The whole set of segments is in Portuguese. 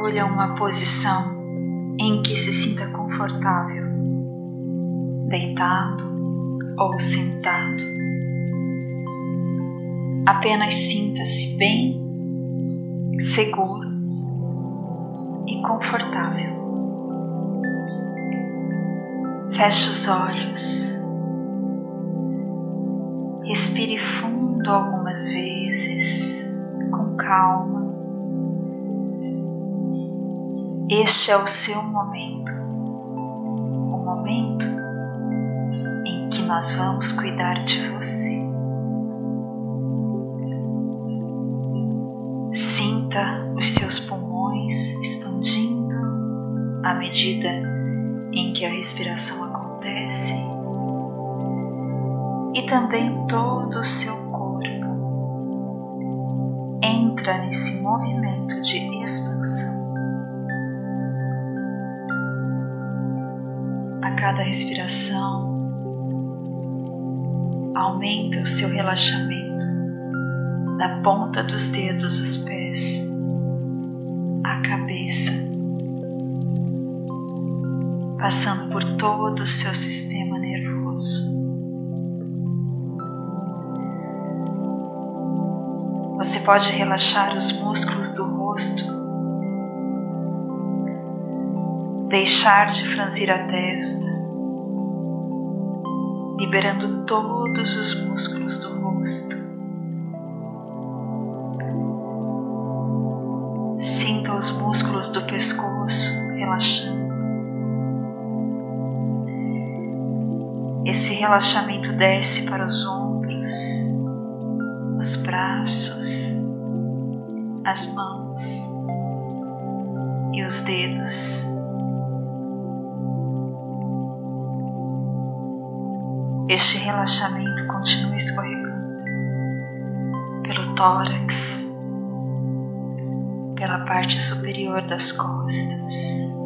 Escolha uma posição em que se sinta confortável, deitado ou sentado. Apenas sinta-se bem, seguro e confortável. Feche os olhos, respire fundo algumas vezes, com calma. Este é o seu momento, o momento em que nós vamos cuidar de você. Sinta os seus pulmões expandindo à medida em que a respiração acontece e também todo o seu corpo entra nesse movimento de expansão. A cada respiração, aumenta o seu relaxamento da ponta dos dedos dos pés à cabeça, passando por todo o seu sistema nervoso. Você pode relaxar os músculos do rosto, deixar de franzir a testa, liberando todos os músculos do rosto. Sinta os músculos do pescoço relaxando. Esse relaxamento desce para os ombros, os braços, as mãos e os dedos. Este relaxamento continua escorregando pelo tórax, pela parte superior das costas.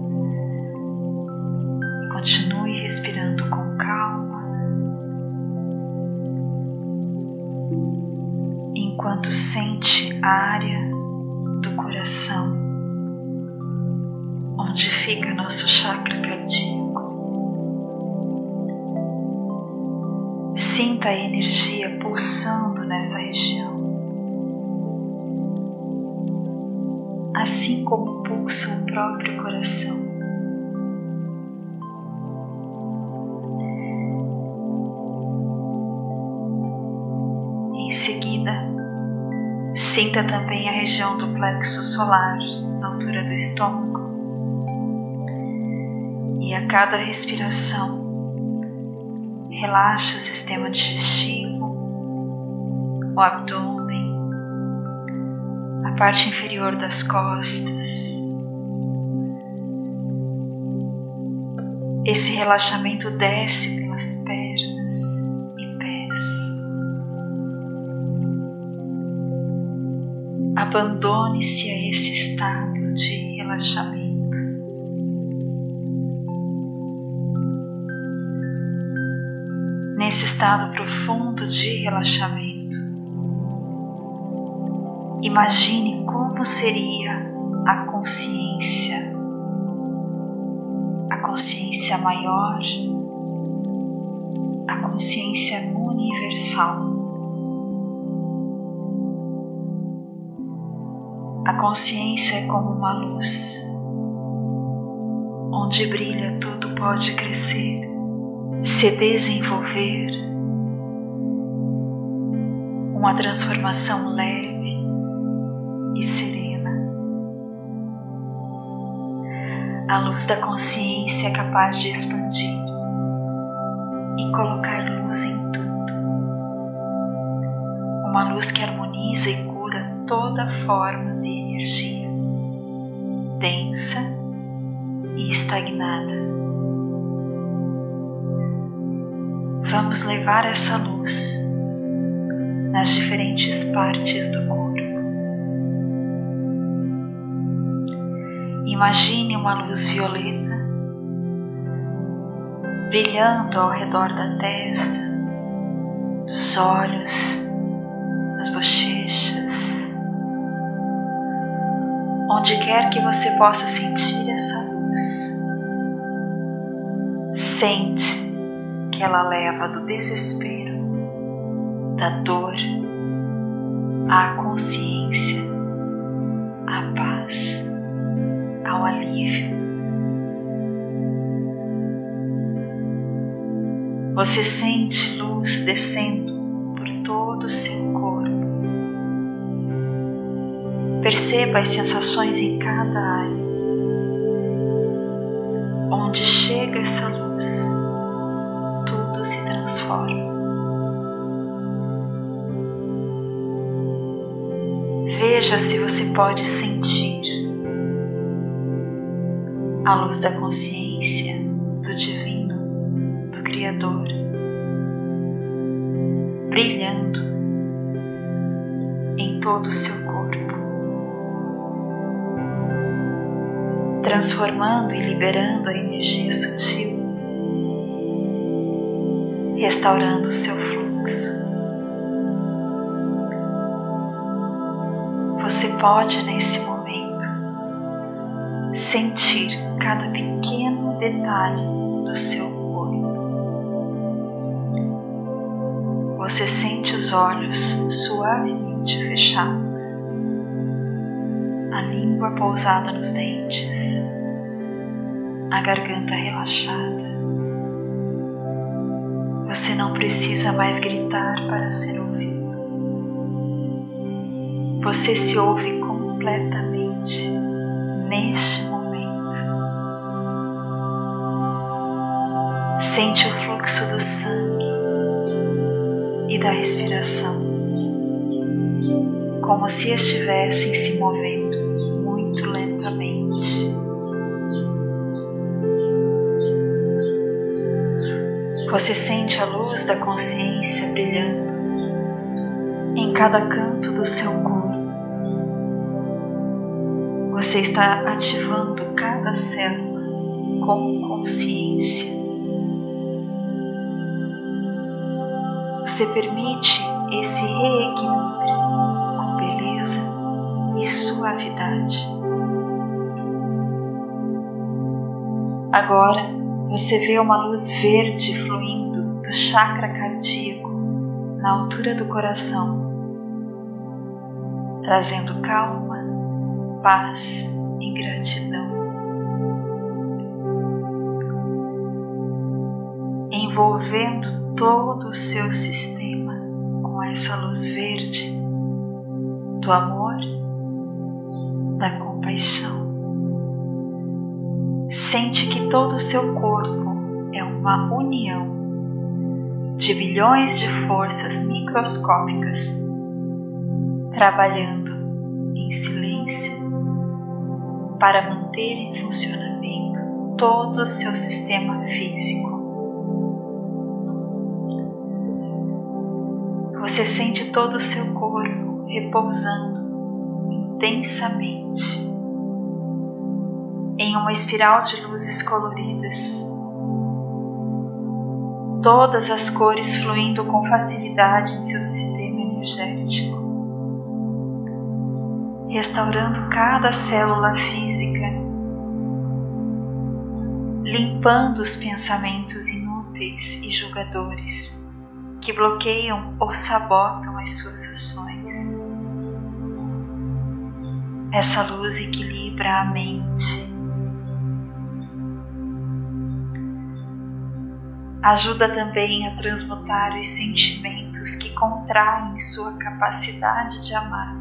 Continue respirando com calma, enquanto sente a área do coração, onde fica nosso chakra cardíaco. Sinta a energia pulsando nessa região, assim como pulsa o próprio coração. Em seguida, sinta também a região do plexo solar, na altura do estômago, e a cada respiração, relaxe o sistema digestivo, o abdômen, a parte inferior das costas. Esse relaxamento desce pelas pernas e pés. Abandone-se a esse estado de relaxamento. Nesse estado profundo de relaxamento, imagine como seria a consciência maior, a consciência universal. A consciência é como uma luz, onde brilha tudo pode crescer, se desenvolver, uma transformação leve e serena. A luz da consciência é capaz de expandir e colocar luz em tudo. Uma luz que harmoniza e cura toda forma de energia densa e estagnada. Vamos levar essa luz nas diferentes partes do corpo. Imagine uma luz violeta brilhando ao redor da testa, dos olhos, das bochechas, onde quer que você possa sentir essa luz. Sente que ela leva do desespero, da dor, à consciência, à paz, ao alívio. Você sente luz descendo por todo o seu corpo. Perceba as sensações em cada área. Onde chega essa luz, tudo se transforma. Veja se você pode sentir a luz da consciência, do divino, do Criador, brilhando em todo o seu corpo, transformando e liberando a energia sutil, restaurando o seu fluxo. Você pode, nesse momento, sentir cada pequeno detalhe do seu corpo. Você sente os olhos suavemente fechados, a língua pousada nos dentes, a garganta relaxada. Você não precisa mais gritar para ser ouvido. Você se ouve completamente neste momento. Sente o fluxo do sangue e da respiração, como se estivessem se movendo muito lentamente. Você sente a luz da consciência brilhando em cada canto do seu corpo. Você está ativando cada célula com consciência. Você permite esse reequilíbrio com beleza e suavidade. Agora você vê uma luz verde fluindo do chakra cardíaco na altura do coração, trazendo calma, paz e gratidão. Envolvendo todo o seu sistema com essa luz verde do amor, da compaixão. Sente que todo o seu corpo é uma união de bilhões de forças microscópicas trabalhando em silêncio para manter em funcionamento todo o seu sistema físico. Você sente todo o seu corpo repousando intensamente em uma espiral de luzes coloridas, todas as cores fluindo com facilidade em seu sistema energético, restaurando cada célula física, limpando os pensamentos inúteis e julgadores que bloqueiam ou sabotam as suas ações. Essa luz equilibra a mente, ajuda também a transmutar os sentimentos que contraem sua capacidade de amar.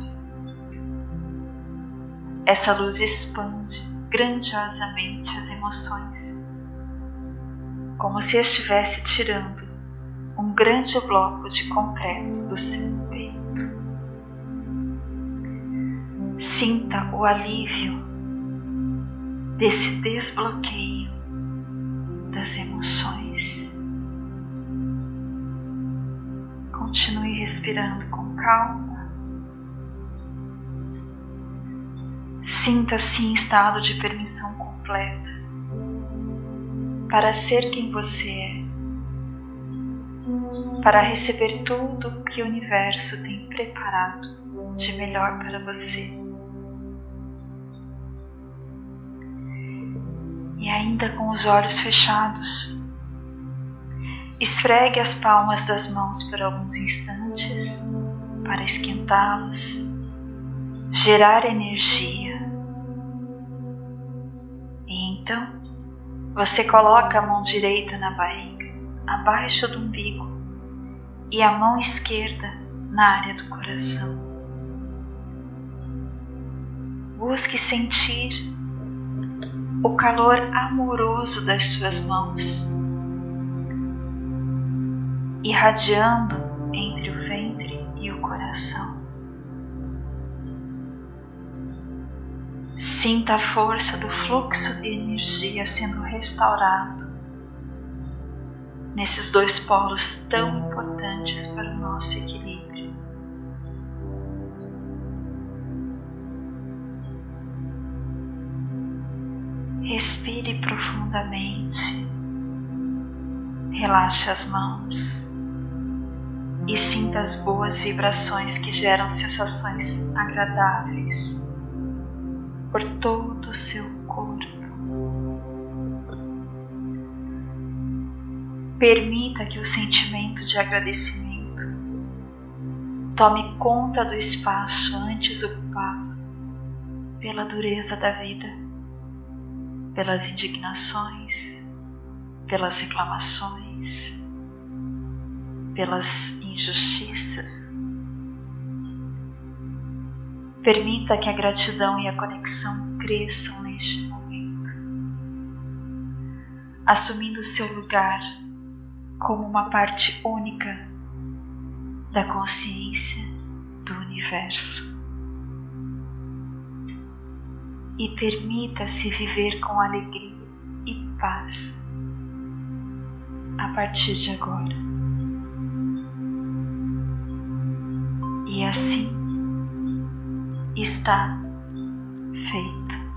Essa luz expande grandiosamente as emoções, como se estivesse tirando um grande bloco de concreto do seu peito. Sinta o alívio desse desbloqueio das emoções. Continue respirando com calma. Sinta-se em estado de permissão completa para ser quem você é, para receber tudo que o universo tem preparado de melhor para você. E ainda com os olhos fechados, esfregue as palmas das mãos por alguns instantes para esquentá-las, gerar energia. E então, você coloca a mão direita na barriga, abaixo do umbigo, e a mão esquerda na área do coração. Busque sentir o calor amoroso das suas mãos, irradiando entre o ventre e o coração. Sinta a força do fluxo de energia sendo restaurado nesses dois polos tão importantes para o nosso equilíbrio. Respire profundamente, relaxe as mãos e sinta as boas vibrações que geram sensações agradáveis por todo o seu corpo. Permita que o sentimento de agradecimento tome conta do espaço antes ocupado pela dureza da vida, pelas indignações, pelas reclamações, pelas injustiças. Permita que a gratidão e a conexão cresçam neste momento, assumindo seu lugar como uma parte única da consciência do universo. E permita-se viver com alegria e paz a partir de agora. E assim está feito.